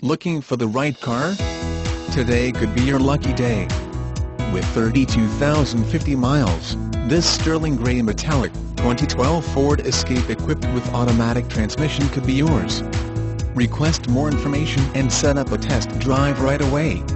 Looking for the right car? Today could be your lucky day. With 32,050 miles, this sterling grey metallic, 2012 Ford Escape equipped with automatic transmission could be yours. Request more information and set up a test drive right away.